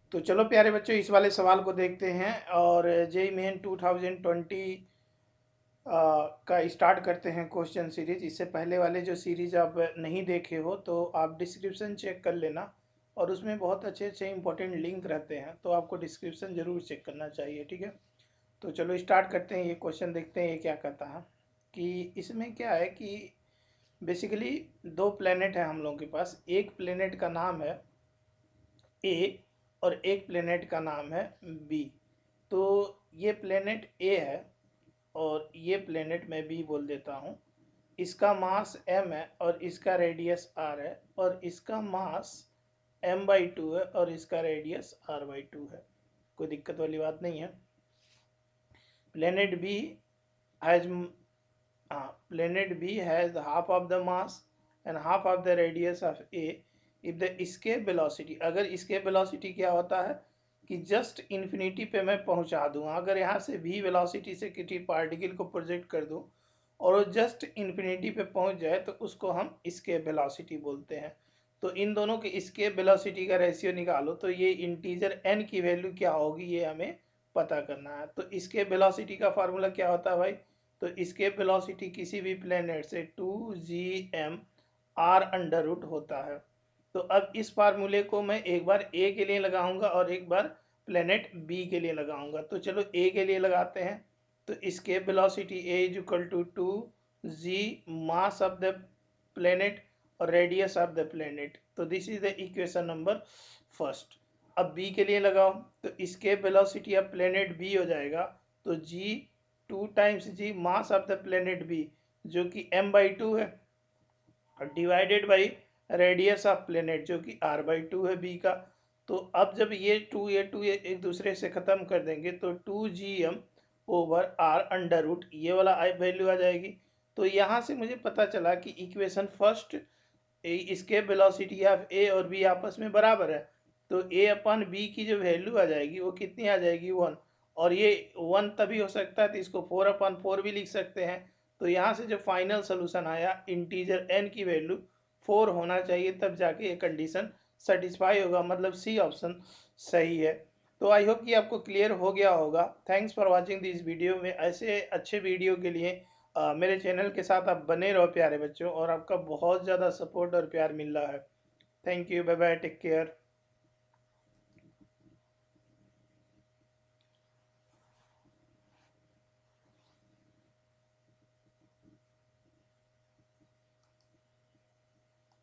तो चलो प्यारे बच्चों, इस वाले सवाल को देखते हैं और जेई मेन 2020 का स्टार्ट करते हैं क्वेश्चन सीरीज। इससे पहले वाले जो सीरीज आप नहीं देखे हो तो आप डिस्क्रिप्शन चेक कर लेना, और उसमें बहुत अच्छे अच्छे इंपॉर्टेंट लिंक रहते हैं, तो आपको डिस्क्रिप्शन ज़रूर चेक करना चाहिए। ठीक है, तो चलो स्टार्ट करते हैं। ये क्वेश्चन देखते हैं ये क्या कहता है कि इसमें क्या है कि बेसिकली दो प्लेनेट है हम लोगों के पास। एक प्लेनेट का नाम है ए और एक प्लेनेट का नाम है बी। तो ये प्लेनेट ए है और ये प्लेनेट मैं बी बोल देता हूँ। इसका मास m है और इसका रेडियस r है, और इसका मास m/2 है और इसका रेडियस r/2 है। कोई दिक्कत वाली बात नहीं है। Planet B has planet B has half of the mass and half of the radius of A if the escape velocity, अगर escape velocity क्या होता है कि जस्ट इन्फिनिटी पे मैं पहुंचा दूँ, अगर यहाँ से v वेलोसिटी से किसी पार्टिकल को प्रोजेक्ट कर दूँ और वो जस्ट इन्फिनिटी पे पहुंच जाए तो उसको हम escape वेलोसिटी बोलते हैं। तो इन दोनों के escape वेलोसिटी का रेशियो निकालो तो ये इंटीजर n की वैल्यू क्या होगी ये हमें पता करना है। तो escape वेलोसिटी का फार्मूला क्या होता है भाई? तो escape वेलोसिटी किसी भी प्लेनेट से 2gm r अंडर रूट होता है। तो अब इस फार्मूले को मैं एक बार ए के लिए लगाऊंगा और एक बार प्लेनेट बी के लिए लगाऊंगा। तो चलो ए के लिए लगाते हैं। तो escape velocity A is equal to 2g mass of the planet और रेडियस ऑफ द प्लेनेट। तो this is the equation number first. अब बी के लिए लगाओ तो escape velocity of planet B हो जाएगा तो g 2 times g mass of the planet B जो कि m/2 है, divided by radius of planet जो कि r/2 है बी का। तो अब जब ये टू ये एक दूसरे से ख़त्म कर देंगे तो 2gm/r अंडर रूट ये वाला वैल्यू आ जाएगी। तो यहाँ से मुझे पता चला कि इक्वेशन फर्स्ट इसके वेलोसिटी ऑफ ए और बी आपस में बराबर है। तो ए अपन बी की जो वैल्यू आ जाएगी वो कितनी आ जाएगी? 1। और ये 1 तभी हो सकता है तो इसको 4/4 भी लिख सकते हैं। तो यहाँ से जो फाइनल सोल्यूशन आया इंटीजर n की वैल्यू 4 होना चाहिए, तब जाके ये कंडीशन सेटिस्फाई होगा, मतलब सी ऑप्शन सही है। तो आई होप कि आपको क्लियर हो गया होगा। Thanks for watching this video. में ऐसे अच्छे वीडियो के लिए मेरे चैनल के साथ आप बने रहो प्यारे बच्चों, और आपका बहुत ज़्यादा सपोर्ट और प्यार मिल रहा है। Thank you, bye bye, take care.